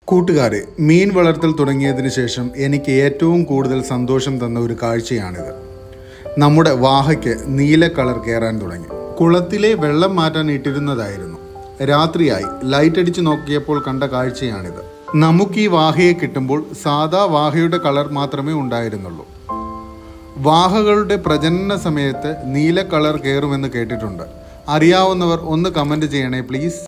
കൂട്ടുകാരെ, മീൻ വളർത്തൽ തുടങ്ങിയതിന് ശേഷം എനിക്ക് ഏറ്റവും കൂടുതൽ സന്തോഷം തന്ന ഒരു കാഴ്ചയാണിത്. നമ്മുടെ വാഹയ്ക്ക് നീല കളർ കയറാൻ തുടങ്ങി. കുളത്തിലെ വെള്ളം മാറ്റാൻ ഇട്ടിരുന്നതായിരുന്നു. രാത്രിയായി ലൈറ്റ് അടിച്ച് നോക്കിയപ്പോൾ കണ്ട കാഴ്ചയാണിത്. നമുക്ക് ഈ വാഹയെ കിട്ടുമ്പോൾ സാധാ വാഹയുടെ കളർ മാത്രമേ ഉണ്ടായിരുന്നുള്ളൂ. വാഹകളുടെ പ്രജനന സമയത്ത് നീല കളർ കയറുമെന്ന് കേട്ടിട്ടുണ്ട്. അറിയാവുന്നവർ ഒന്ന് കമൻറ്റ് ചെയ്യണേ പ്ലീസ്.